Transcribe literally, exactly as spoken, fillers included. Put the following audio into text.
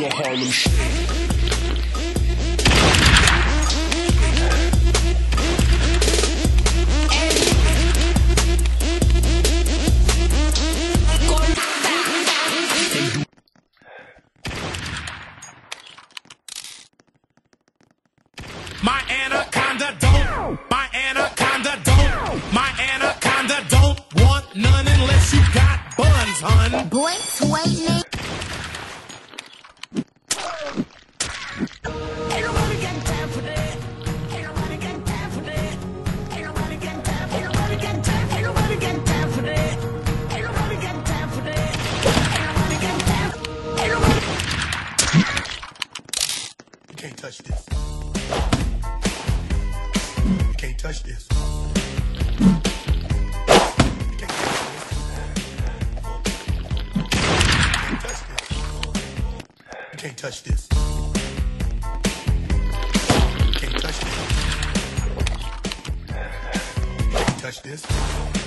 your Harlem Shake. My anaconda don't, my anaconda don't, my anaconda don't want none unless you got buns, hun. Boy, sway me. Ain't nobody got time for that. Ain't nobody got time for that. Ain't nobody got time. Ain't nobody got time. Ain't nobody got time for that. Ain't nobody got time for that. Ain't nobody got time. Ain't nobody. You can't touch this. You can't touch this. You can't touch this. You can't touch this. You can't touch this. You can't touch this. You can't touch this.